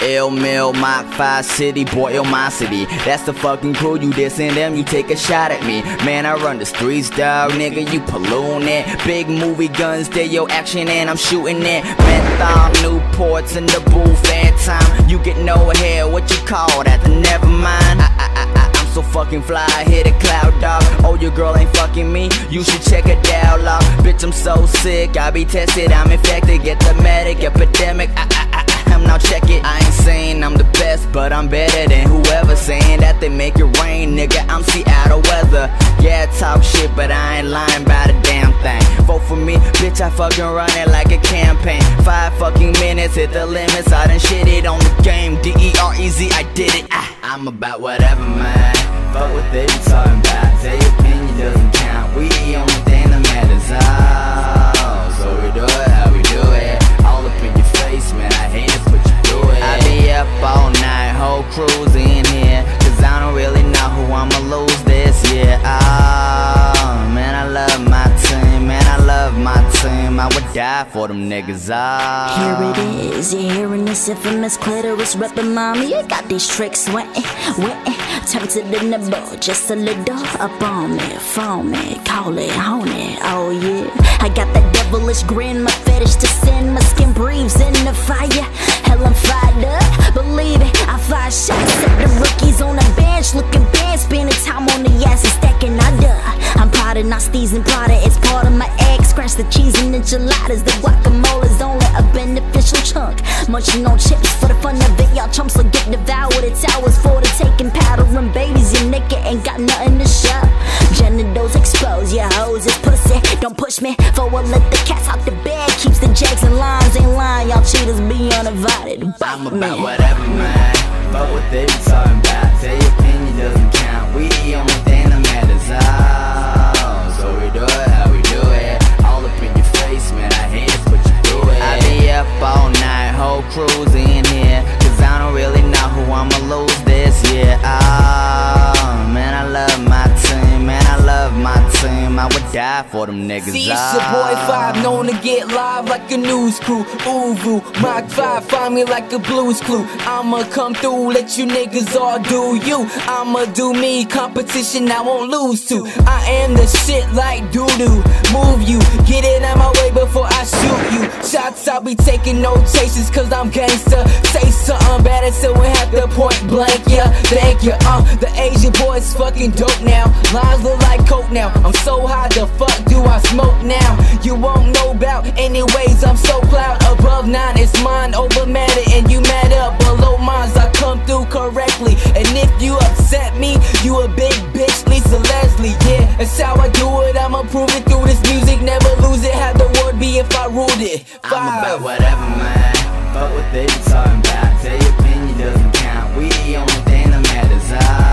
Illmillion, Moc 5 city, boy, Illmocity. That's the fucking crew, you dissing them, you take a shot at me. Man, I run the streets, dog, nigga, you polluting it. Big movie guns, they your action and I'm shooting it. Menthol, Newports in the booth, every time you get no hair, what you call that? Never mind, I'm so fucking fly, I hit a cloud, dog. Oh, your girl ain't fucking me, you should check a dialogue. Bitch, I'm so sick, I be tested, I'm infected. Get the medic, epidemic, I'm now check it. I ain't saying I'm the best, but I'm better than whoever saying that they make it rain, nigga. I'm Seattle weather. Yeah, I talk shit, but I ain't lying about a damn thing. Vote for me, bitch, I fucking run it like a campaign. 5 fucking minutes, hit the limits. I done shit it on the game, D-E-R-E-Z, I did it. I'm about whatever, man. Fuck what they be talking about. Say your opinion doesn't count. We the only thing that matters. Oh, so we do it how we do it. All up in your face, man, I hate it, but you do it. I be up all night, whole crew's in here, cause I don't really know who I'ma lose this year. Oh, man, I love my team, man, I love my team. I would die for them niggas. Oh. Here it is, you're hearing this infamous clitoris reppin' mommy. I got these tricks wettin', turn to the nibble, just a little up on me, phone me, call it horny, oh yeah. I got that devilish grin, my fetish to sin, my skin breathes in the fire. Hell, I'm fired up, believe it, I fire shots at the rookies on the bench, looking bad, spending time on the ass and stacking I done. I'm Prada, not steezing Prada, it's part of my egg, scratch the cheese and enchiladas, the guacamole is only a beneficial chunk. Munching on chips for the fun of it, y'all chumps'll get devoured, it's hours for the taking powder. Babies, you nigga ain't got nothing to show. Genitals exposed, your hoes is pussy. Don't push me, for we'll let the cats out the bed. Keeps the jags and lines, ain't lying, y'all cheetahs be uninvited. I'm about whatever, man. Fuck what they be talking about. Say your opinion doesn't count. We the only thing that matters. Oh, so we do it how we do it. All up in your face, man, I hate it, but you do it. I be up all night, whole crew's in here, cause I don't really know who I'ma lose this year. Oh, man, I love my team, man, I love my team. I would die for them niggas. See, it's your boy Five, known to get live like a news crew. Ooh, Moc 5, find me like a blues clue. I'ma come through, let you niggas all do you. I'ma do me, competition I won't lose to. I am the shit like doo-doo. Move you, get it out my way before I shoot you. Shots I'll be taking, no chases, cause I'm gangster. Say something better so we have to point blank, yeah, thank you. The Asian boy's fucking dope now. Lines look like coke now. I'm so high, the fuck do I smoke now? You won't know about, anyways, I'm so cloud. Above 9, it's mine over matter, and you mad up below mines. I come through correctly, and if you upset me, you a big bitch, Lisa Leslie. Yeah, that's how I do it, I'ma prove it through this music. Never lose it, have the word be if I ruled it. I'm about whatever, man. Fuck what they be talking about. Say your opinion doesn't count. We the only thing that matters.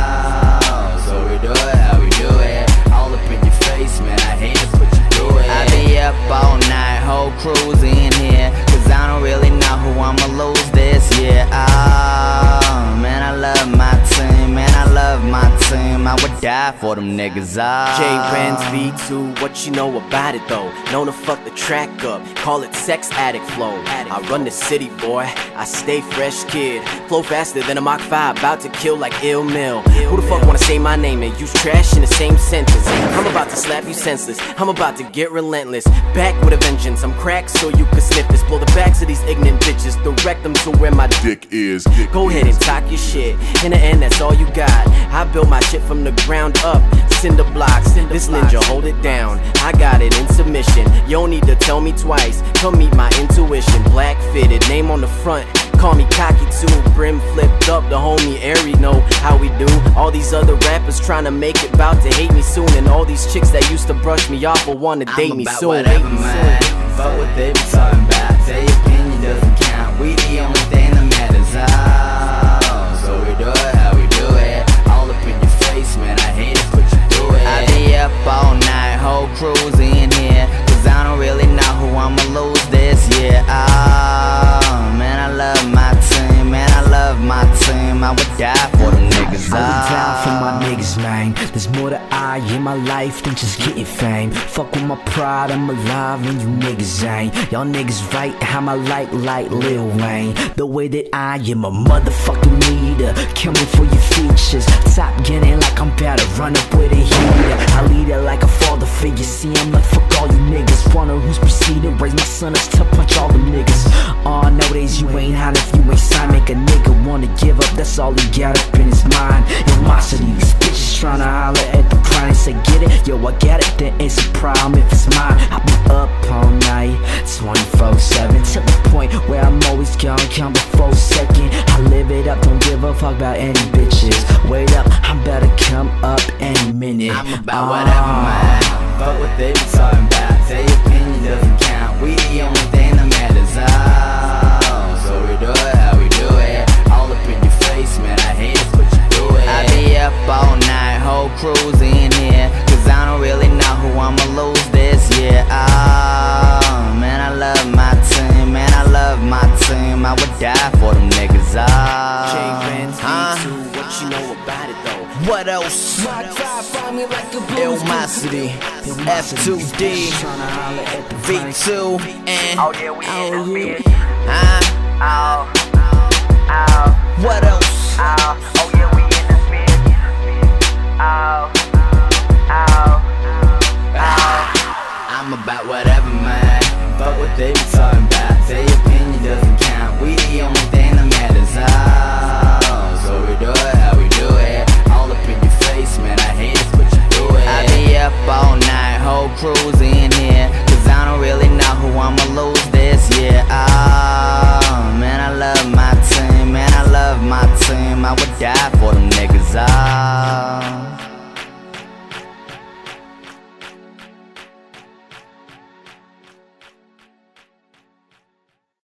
Oh, so we do it how we do it. All up in your face, man, I hate it, but you do it. I be up all night, whole crew's in here, cause I don't really know who I'ma lose this year. Oh, man, I love my team, man, I love my team. I would die for them niggas. Oh. Renz V2, what you know about it though? Known to fuck the track up, call it sex addict flow. I run the city, boy, I stay fresh kid. Flow faster than a Moc 5, about to kill like Illmillion. Who the fuck wanna say my name and use trash in the same sentence? I'm about to slap you senseless, I'm about to get relentless. Back with a vengeance, I'm cracked so you can sniff this. Blow the backs of these ignorant bitches, direct them to where my dick is. Go ahead and talk your shit, in the end that's all you got. I built my shit from the ground up, cinder blocks. This ninja, hold it down, I got it in submission. You don't need to tell me twice, come meet my intuition. Black fitted, name on the front, call me cocky too. Brim flipped up, the homie Airy know how we do. All these other rappers trying to make it, bout to hate me soon. And all these chicks that used to brush me off will want to date me soon. Whatever, man. Fuck what they be talking about. Say your opinion doesn't count. We the only thing that matters. Oh, so we do it how we do it. All up in your face, man, I hate it, but you do it. I be up all night, whole crew's in here, cause I don't really know who I'ma lose this year. Oh, man, I love my team, man, I love my team. I would die for them niggas. niggas. I look down for my niggas, man. There's more to I in my life than just getting fame. Fuck with my pride, I'm alive and you niggas ain't. Y'all niggas right, how my like Lil Wayne. The way that I am a motherfucking leader, kill me for your features. Top getting like I'm about to run up with a heater. I lead it like a father figure. See, I'm like fuck all you niggas. Wonder who's proceeding, raise my son us to punch all them niggas. Nowadays you ain't hot if you ain't signed. Make a nigga wanna give up, that's all he got up in his mind. Animosity, these bitches tryna holler at the grind and say get it, yo I get it, then it's a problem if it's mine. I be up all night, 24/7, till the point where I'm always gone, come before second. I live it up, don't give a fuck about any bitches. Wait up, I'm about to come up any minute. I'm about whatever, man. Fuck what they be talking about. Say your opinion doesn't count. We the only thing that matters. So we do it how we do it. All up in your face, man. I hate it, but you do it. I be up all night, whole crew's in here. Cause I don't really know who I'ma lose this year. Man, I love my team. Man, I love my team. I would die for them niggas. What you know about it though? What else? Moc Five, find me like a blues Illmillion, F2D, V2, and Oh,